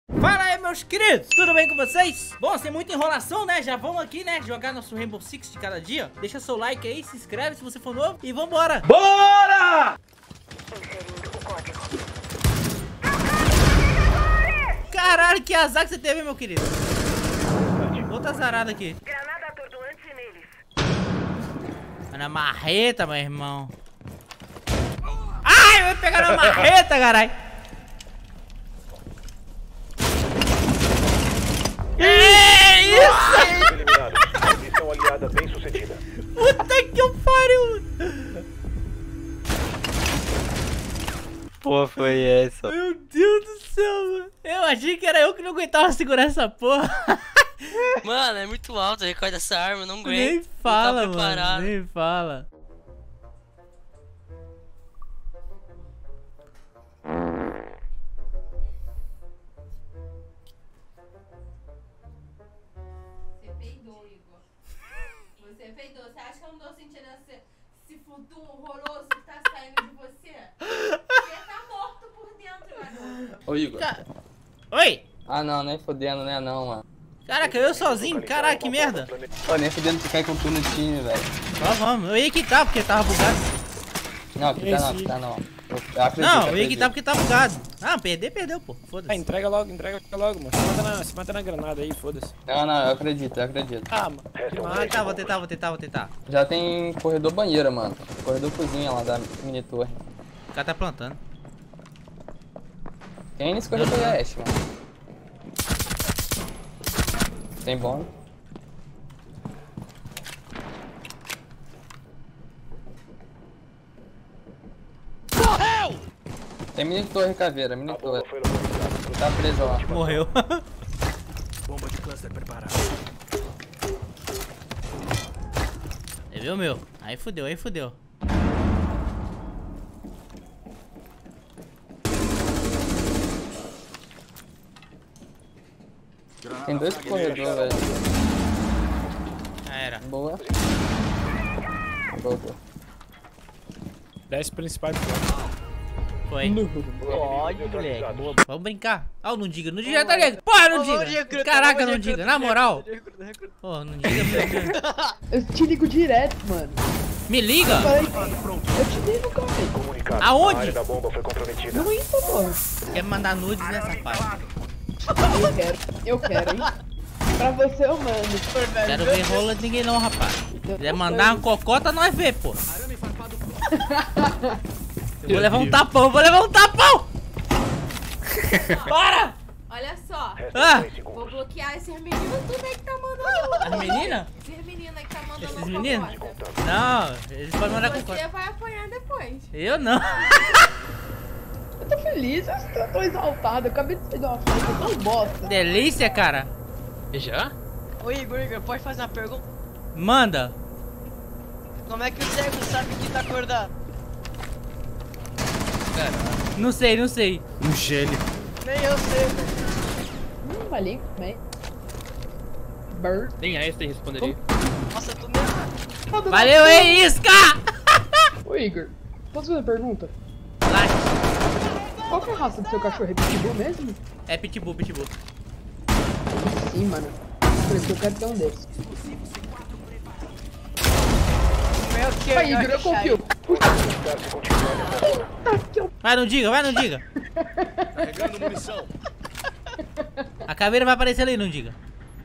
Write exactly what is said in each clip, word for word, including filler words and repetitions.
Fala aí, meus queridos, tudo bem com vocês? Bom, sem muita enrolação, né, já vamos aqui, né, jogar nosso Rainbow Six de cada dia. Deixa seu like aí, se inscreve se você for novo e vambora. Bora! Caralho, que azar que você teve, meu querido. Outra azarada aqui. Granada atordoante neles. Na marreta, meu irmão. Ai, eu ia pegar na marreta, caralho. É isso! Eliminado. Missão aliada bem sucedida. Puta que eu pariu! Porra, foi essa? Meu Deus do céu, mano. Eu achei que era eu que não aguentava segurar essa porra. Mano, é muito alto o recorde dessa arma, eu não aguento. Nem fala, não tá preparado. mano. Nem fala. Você peidou, Igor. Você peidou. Você acha que eu não tô sentindo esse, esse futum horroroso que tá saindo de você? Você tá morto por dentro, garoto. Ô, Igor. Ca... Oi! Ah, não, nem fodendo, né, não, mano. Caraca, eu sozinho? Caraca, que merda. Pô, nem fodendo tu cai com tu no time, velho. Ó, vamos. Eu ia quitar porque tava bugado. Não, quitar não, quitar não. Eu acredito, Não, eu ia acredito. quitar porque tá bugado. Ah, perder, perdeu, pô. Ah, Foda-se. entrega logo, entrega logo, mano. Se mata na, se mata na granada aí, foda-se. Não, não, eu acredito, eu acredito. Ah, mano. Vou tentar, vou tentar, vou tentar, vou tentar. Já tem corredor banheiro, mano. Corredor cozinha lá da mini torre. O cara tá plantando. Tem nesse corredor leste, mano. Tem bom. Morreu! Tem mini torre caveira, mini A torre. bomba foi localizada. Tá preso lá. Morreu. Bomba de cluster preparada. Você viu, meu? Aí fudeu, aí fudeu. Tem dois corredores, velho. Já era. Boa. Boa, boa. Desce principal. Foi. Pode, moleque. Vamos brincar. Ah, o não diga, não diga, tá ligado? Porra, não diga. Caraca, não diga, na moral. Pô, não diga, meu Deus. Eu te ligo direto, mano. Me liga. Falei, eu te ligo, cara. Comunicado. Aonde? A área da bomba foi comprometida. Não isso, mano. Quer me mandar nudes, né, safado? Eu quero, eu quero, hein. Pra você eu mando. Quero ver rola de ninguém não, rapaz. Se quiser mandar uma cocota, nós vê, pô. Eu vou levar um tapão, vou levar um tapão! Para! Olha só. Ah! Vou bloquear esses meninos tudo aí que tá mandando. As meninas? Esses meninos aí que tá mandando. Esses uma meninos? fofoca. Não, eles podem mandar cocota. Você vai apanhar depois. Eu não. Eu tô feliz, eu tô exaltado. Eu acabei de sair de uma festa tão bosta. Delícia, cara. Já? Ô Igor, Igor, pode fazer uma pergunta? Manda. Como é que o cego sabe que tá acordado? Não sei, não sei. Um gelo. Nem eu sei, velho. Hum, valeu, bem. Bird. Nem aí você responderia. Nossa, eu tô meio... Valeu aí, Isca! Ô Igor, posso fazer uma pergunta? Lá. Qual que é a raça do seu cachorro? É pitbull mesmo? É pitbull, pitbull. Sim, mano. Por isso que eu quero ter um desses. Meu que Vai, Igor, eu confio. Vai, não diga, vai, não diga. Carregando munição. A caveira vai aparecer ali, não diga.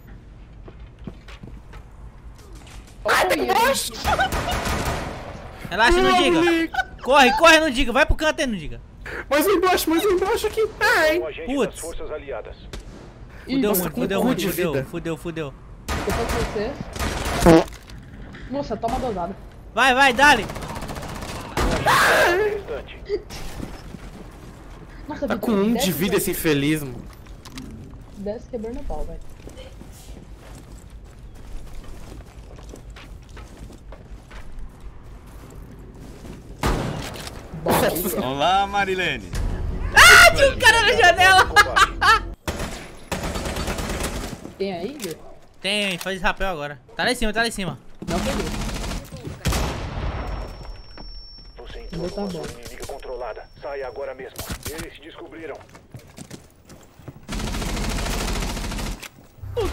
Relaxa, não diga. Corre, corre, não diga. Vai pro canto aí, não diga. Mais embaixo, mais embaixo aqui. Ai. Um agente Putz. das forças aliadas. Fudeu, Igor, muito, com fudeu, cu muito, de fudeu, vida. fudeu, fudeu. Eu tô com você. Moça, toma dosada. Vai, vai, dale. Restante. Nossa, Tá Vitor, com um desce, de vida velho. esse infeliz, mano. Desce quebrando o pau, velho. Olá, Marilene. Ah, tinha um cara na janela. Tem aí, Igor? Tem, faz rapel agora. Tá lá em cima, tá lá em cima. Não peguei. Você Vou entrou tá numa bom. zona inimiga controlada. Saia agora mesmo. Eles se descobriram.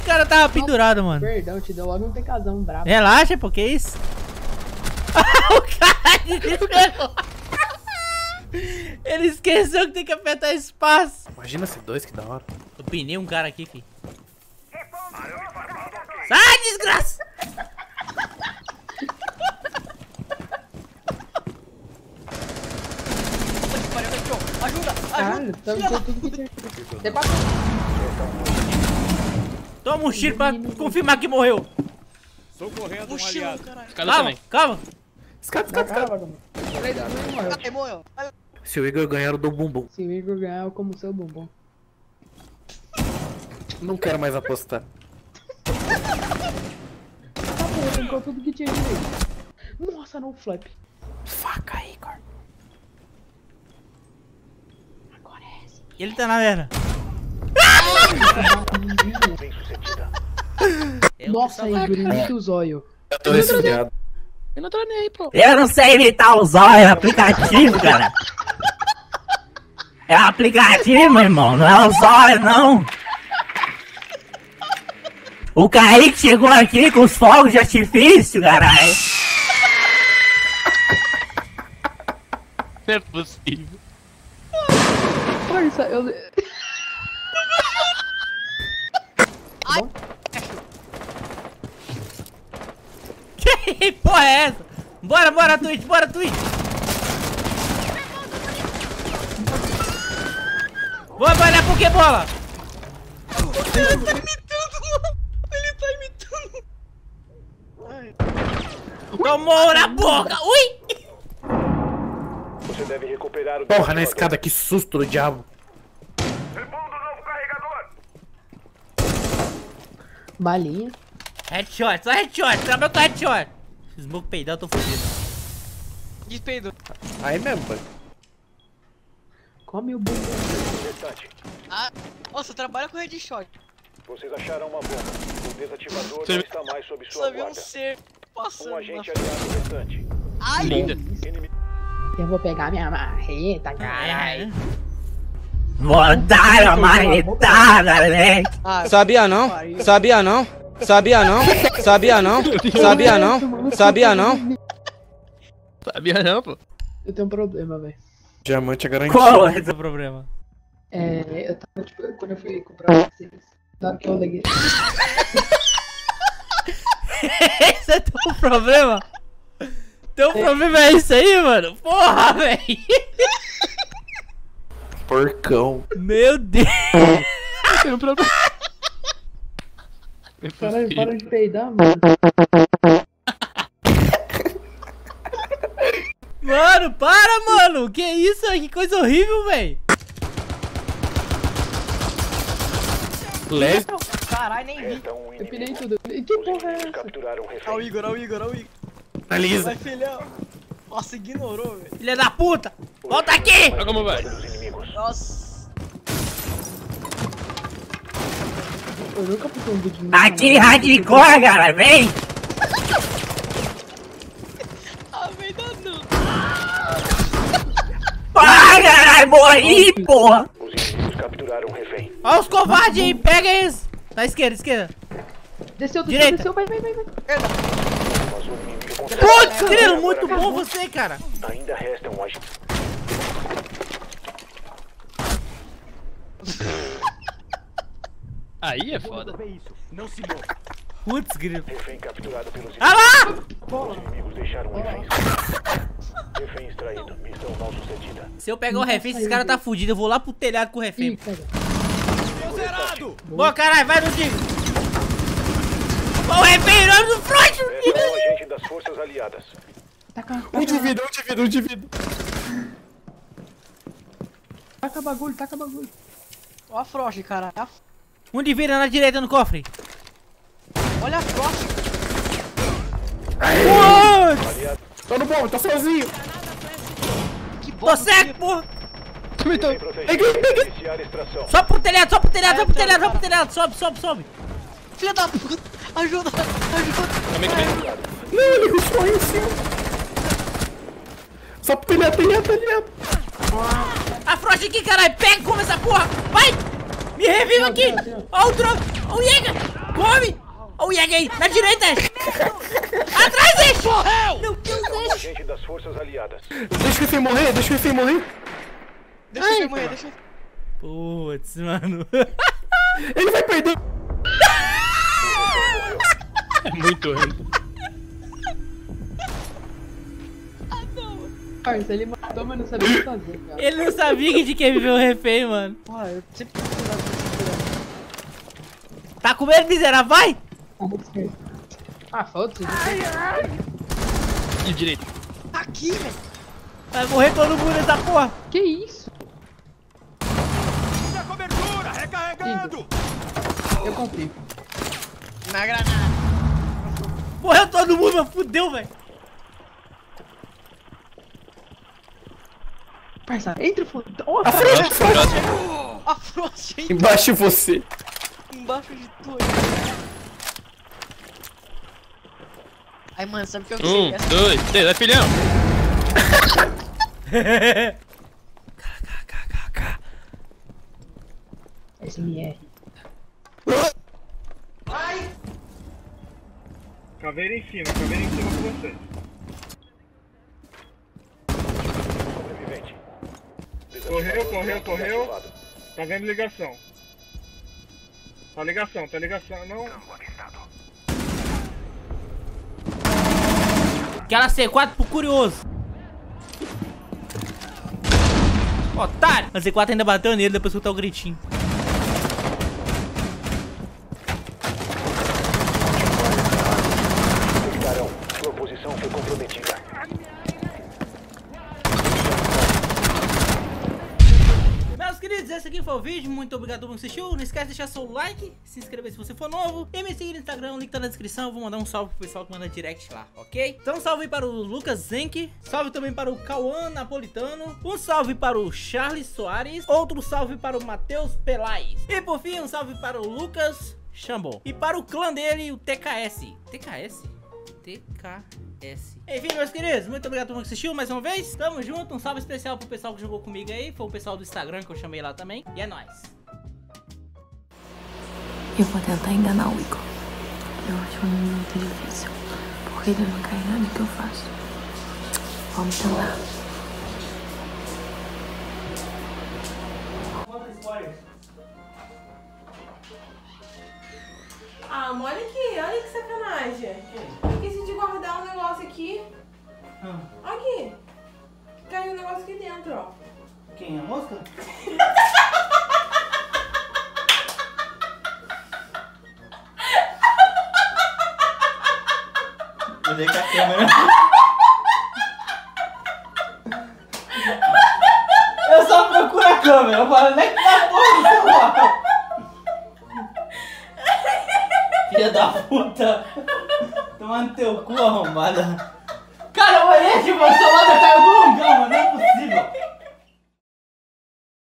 cara tava pendurado, mano. Perdão, te deu logo um pecazão bravo. Relaxa, pô, que isso? O cara desesperou. Ele esqueceu que tem que apertar espaço. Imagina ser dois, que da hora. Eu pinei um cara aqui, filho. Sai, desgraça! Ajuda! Caralho, tamo com tudo que tinha. Você passou. Toma um tiro pra confirmar que morreu. Socorrendo um Mochila, aliado. caralho. Calma, calma. Escada, Na escada, cara, escada. vagabundo. Falei, não, não morreu. Ai, morreu. Se o Igor ganhar, eu dou bumbum. Se o Igor ganhar, eu como seu bumbum. Não quero mais apostar. Tá bom, arrancou tudo que tinha direito. Nossa, não flap. Faca, Igor. Agora é essa. Ele tá na merda. Bem sucedida. Nossa, Igor, imita o zóio. Eu tô resfriado. Eu não treinei, pô. Eu não sei imitar o zóio, é aplicativo, cara. É um aplicativo, irmão, não é o zóio, não. O Kaique chegou aqui com os fogos de artifício, caralho. Não é possível. Força, eu... Que porra é essa? Bora, bora, Twitch, bora, Twitch. Vou vai na Pokébola. Ele tá imitando, mano. Ele tá imitando. Tomou na boca. Ui. Você deve recuperar o... Porra, na escada, que susto do diabo. Repondo o novo carregador. Balinha. Headshot, só headshot, trabalhou com headshot. Se o smoke peidar, eu tô fodido. Despeido. Aí mesmo, pai. Come o bumbum. Restante. Ah, nossa, trabalha com headshot. Vocês acharam uma bomba. O desativador Você- não está mais sob sua Só vi um guarda. ser passando. Um agente na- aliado restante. Ai, Linda. Inimigo. Eu vou pegar minha marreta, caralho. Vou dar a marretada, né? Ah, Sabia não? Sabia não? Sabia não? Sabia não? Sabia não? Sabia não? sabia não, pô. Eu tenho um problema, velho. Diamante é garantido. Qual é o seu problema? É, eu tava, tipo, quando eu fui comprar vocês, sabe que eu liguei. Esse é teu problema? Teu problema é isso aí, mano? Porra, velho. Porcão. Meu Deus. Tem um problema. Caralho, para de peidar, mano. Mano, para, mano. Que isso? Que coisa horrível, velho. Leve. Caralho, nem vi. Resta um Eu pirei inimigo. tudo. E que Os porra é inimigos essa? capturaram o refém. Ó o Igor, ó o Igor, ó o Igor. Analisa. Vai, filhão. Nossa, ignorou, velho. Filha da puta. Volta aqui. Olha como vai. Dos inimigos. Nossa. Eu nunca fiz um vídeo no Aqui, hardcore, cara. Vem. Ah, velho, não, não. Para, caralho. Morri, porra. Os inimigos capturaram o refém. Olha os covardes aí. Pega eles. Da esquerda, esquerda. Desceu, desceu, Direita. desceu, vai, vai, vai, vai. Mas o inimigo consegue. Putz, Cirilo, muito bom você, cara. Ainda resta um agente. Aí é foda. Putz, grilo. Refém capturado pelos Ah lá. Os inimigos deixaram o refém. Refém extraído. Missão mal sucedida. Se eu pegar o refém, esse cara tá fudido. Eu vou lá pro telhado com o Ih, refém. pega. Boa, caralho. Vai no Digo. O refém, nós no front. Resta um agente das forças aliadas. Taca, Um de taca, vida, um de vida, um de vida. taca bagulho, taca bagulho. Ó a Frost, cara. A- Um de vida na direita no cofre. Olha a Frost. Putz. Tô no bom, tô sozinho. Que bom. Tô cego, porra. Refém protegido. Iniciar extração. Sobe pro telhado, sobe pro telhado, sobe pro telhado, sobe pro telhado. Sobe, sobe, sobe. Filha da puta. Ajuda, ajuda. Não, ele rushou em cima. Só pro telhado, telhado, telhado. A Frost aqui, caralho. Pega, come essa porra. Vai. Me reviva aqui. Ó o drone. Ó o Jäger. Come! Olha o Jäger aí, na direita, Ash! Atrás, Ash! Morreu! Meu Deus, Ash! Agente das forças aliadas. Deixa o refém morrer, deixa o refém morrer. Deixa ele morrer, deixa ele. Putz, mano. Ele vai perder. É muito random. Parça, ele matou, mas não sabia o que fazer, cara. Ele não sabia que de quem viveu o refém, mano. Ah, eu sempre precisava desse. Tá com medo, miserável? Vai! Ah, foda-se. De direita. Aqui, velho. Vai morrer todo mundo nessa porra. Que isso? Na cobertura, recarregando. Eu confio. Na granada. Morreu todo mundo, mano. Fudeu, velho. Parça, entra, foda. Oh, A frente, A Frost aí embaixo de você. embaixo de tu. Aí, mano, sabe o que eu Um, queria? dois, três, vai filhão. S M R. Caveira em cima, caveira em cima com você. Sobrevivente. Correu, correu, correu. Desativado. Tá vendo ligação. Tá ligação, tá ligação, não. Aquela C quatro pro curioso. Otário! A C quatro ainda bateu nele depois que eu tô o gritinho. Garão, sua posição foi comprometida. Meus queridos, esse aqui foi o vídeo. Muito obrigado por assistir. Não esquece de deixar seu like, se inscrever se você for novo e me seguir no Instagram, o link tá na descrição. Eu vou mandar um salve pro pessoal que manda direct lá, ok? Então salve para o Lucas Zenk, salve também para o Cauã Napolitano, um salve para o Charles Soares, outro salve para o Matheus Pelais e por fim um salve para o Lucas Chambon e para o clã dele, o T K S. T K S? T K S. Enfim, meus queridos, muito obrigado por assistir mais uma vez. Tamo junto, um salve especial pro pessoal que jogou comigo aí. Foi o pessoal do Instagram que eu chamei lá também. E é nóis. Eu vou tentar enganar o Igor. Eu acho muito difícil, porque ele não cai em nada que eu faço. Vamos tentar. Ah, mas olha aqui, olha que sacanagem. Esqueci de guardar um negócio aqui. Ah. Aqui. Caiu um negócio aqui dentro, ó. Quem? A mosca? Cadê a câmera? Eu só procuro a câmera, eu falo, nem que tá porra do celular. Filha da puta. Tomando teu cu, arrombada. Cara, eu olhei, tipo, o celular caiu em algum lugar, mano. Não é possível.